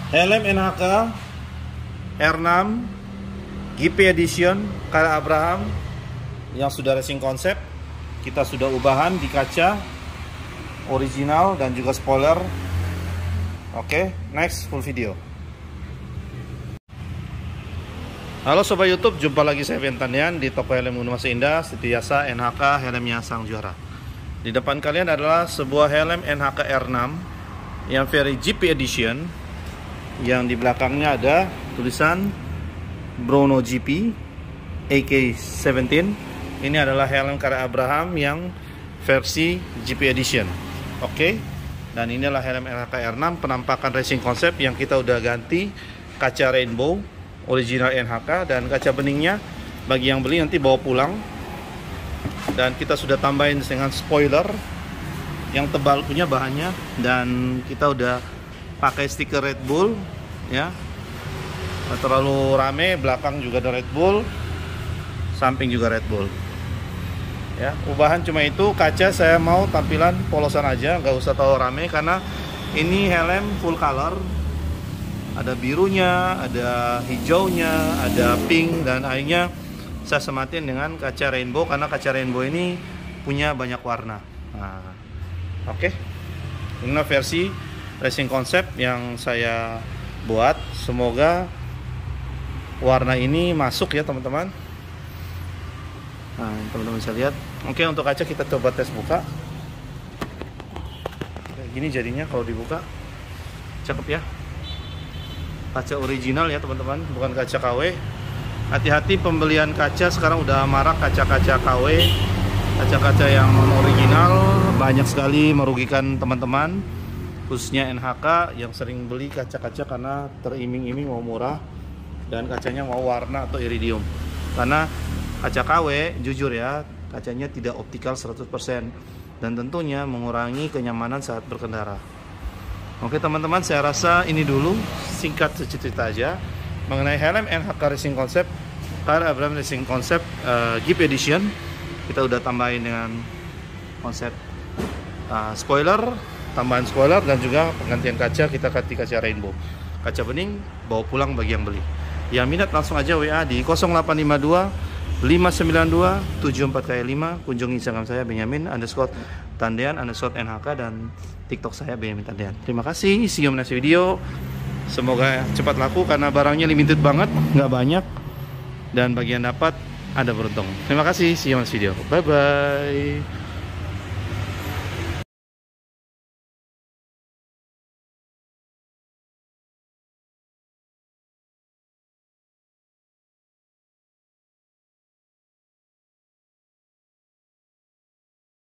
Helm NHK R6 GP Edition karya Abraham yang sudah racing konsep. Kita sudah ubahan di kaca original dan juga spoiler. Oke, next full video. Halo Sobat YouTube, jumpa lagi saya Ventandian di toko helm Gunung Mas Indah. Seperti biasa, NHK helmnya sang juara. Di depan kalian adalah sebuah helm NHK R6 yang very GP Edition, yang di belakangnya ada tulisan Brono GP AK-17. Ini adalah helm karya Abraham yang versi GP Edition. Oke, dan inilah helm NHK R6 penampakan racing konsep yang kita udah ganti kaca rainbow original NHK, dan kaca beningnya bagi yang beli nanti bawa pulang. Dan kita sudah tambahin dengan spoiler yang tebal punya bahannya, dan kita udah pakai stiker Red Bull ya. Nggak terlalu rame, belakang juga ada Red Bull, samping juga Red Bull ya. Ubahan cuma itu, kaca saya mau tampilan polosan aja, nggak usah terlalu rame karena ini helm full color. Ada birunya, ada hijaunya, ada pink, dan akhirnya saya sematin dengan kaca rainbow karena kaca rainbow ini punya banyak warna. Nah, oke. Ini versi racing concept yang saya buat. Semoga warna ini masuk ya teman-teman. Nah, teman-teman bisa lihat. Oke, untuk kaca kita coba tes buka. Kayak gini jadinya kalau dibuka. Cakep ya. Kaca original ya teman-teman, bukan kaca KW. Hati-hati pembelian kaca sekarang udah marak kaca-kaca KW. Kaca-kaca yang original banyak sekali merugikan teman-teman, khususnya NHK yang sering beli kaca-kaca karena teriming-iming mau murah dan kacanya mau warna atau iridium. Karena kaca KW jujur ya, kacanya tidak optikal 100% dan tentunya mengurangi kenyamanan saat berkendara. Oke teman-teman, saya rasa ini dulu singkat cerita aja mengenai helm NHK Racing Concept karya Abraham Racing Concept GP Edition. Kita udah tambahin dengan konsep spoiler, tambahan spoiler, dan juga penggantian kaca. Kita ganti kaca rainbow, kaca bening, bawa pulang bagi yang beli. Yang minat langsung aja WA di 0852 592 74K5. Kunjungi Instagram saya Benyamin_Tandian_NHK dan TikTok saya Benyamin Tandian. Terima kasih, see you next video. Semoga cepat laku karena barangnya limited banget, nggak banyak, dan bagi yang dapat ada beruntung. Terima kasih, see you next video. Bye bye.